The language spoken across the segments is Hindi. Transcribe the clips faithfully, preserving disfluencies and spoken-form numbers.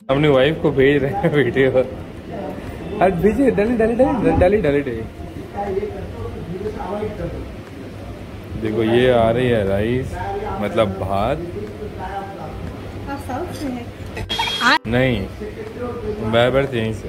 अपनी वाइफ को भेज रहे हैं वीडियो। आज भेजिए, डाली डाली डाली डाली डाली डाली। देखो ये आ रही है राइस, मतलब भात। नहीं, बार बार यहीं से।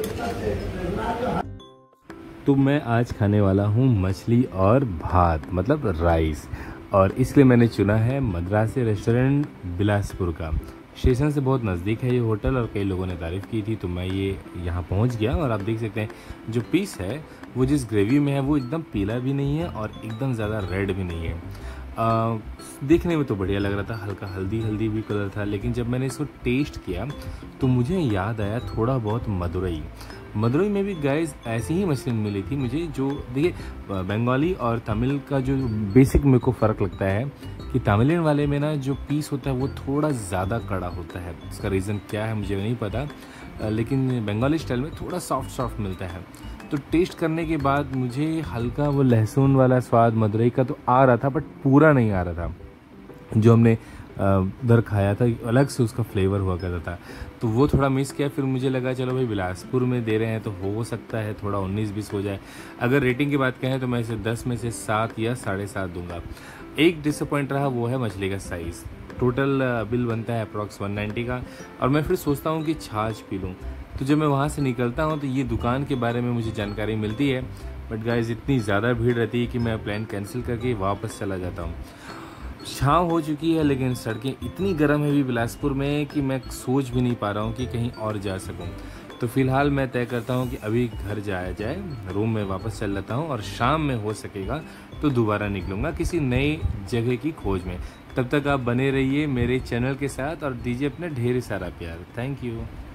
तो मैं आज खाने वाला हूँ मछली और भात, मतलब राइस, और इसलिए मैंने चुना है मद्रासी रेस्टोरेंट बिलासपुर का। स्टेशन से बहुत नज़दीक है ये होटल और कई लोगों ने तारीफ़ की थी, तो मैं ये यहाँ पहुँच गया। और आप देख सकते हैं जो पीस है वो जिस ग्रेवी में है वो एकदम पीला भी नहीं है और एकदम ज़्यादा रेड भी नहीं है। आ, देखने में तो बढ़िया लग रहा था, हल्का हल्दी हल्दी भी कलर था, लेकिन जब मैंने इसको टेस्ट किया तो मुझे याद आया थोड़ा बहुत मदुरई। मदुरई में भी गाइस ऐसी ही मछली मिली थी मुझे। जो देखिए बंगाली और तमिल का जो बेसिक मेरे को फ़र्क लगता है कि तमिलियन वाले में ना जो पीस होता है वो थोड़ा ज़्यादा कड़ा होता है। इसका रीज़न क्या है मुझे नहीं पता, लेकिन बंगाली स्टाइल में थोड़ा सॉफ्ट सॉफ्ट मिलता है। तो टेस्ट करने के बाद मुझे हल्का वो लहसुन वाला स्वाद मदुरई का तो आ रहा था, बट पूरा नहीं आ रहा था। जो हमने उधर खाया था अलग से उसका फ्लेवर हुआ करता था, तो वो थोड़ा मिस किया। फिर मुझे लगा चलो भाई बिलासपुर में दे रहे हैं तो हो सकता है थोड़ा उन्नीस बीस हो जाए। अगर रेटिंग की बात कहें तो मैं इसे दस में से सात या साढ़े सात दूंगा। एक डिसअपॉइंट रहा, वो है मछली का साइज़। टोटल बिल बनता है अप्रॉक्स वन नाइन्टी का, और मैं फिर सोचता हूँ कि छाछ पी लूँ। तो जब मैं वहाँ से निकलता हूँ तो ये दुकान के बारे में मुझे जानकारी मिलती है, बट गाइस इतनी ज़्यादा भीड़ रहती है कि मैं प्लान कैंसिल करके वापस चला जाता हूँ। शाम हो चुकी है लेकिन सड़कें इतनी गर्म है भी बिलासपुर में कि मैं सोच भी नहीं पा रहा हूँ कि कहीं और जा सकूँ। तो फिलहाल मैं तय करता हूँ कि अभी घर जाया जाए, रूम में वापस चल जाता हूँ, और शाम में हो सकेगा तो दोबारा निकलूँगा किसी नई जगह की खोज में। तब तक आप बने रहिए मेरे चैनल के साथ और दीजिए अपना ढेर सारा प्यार। Thank you.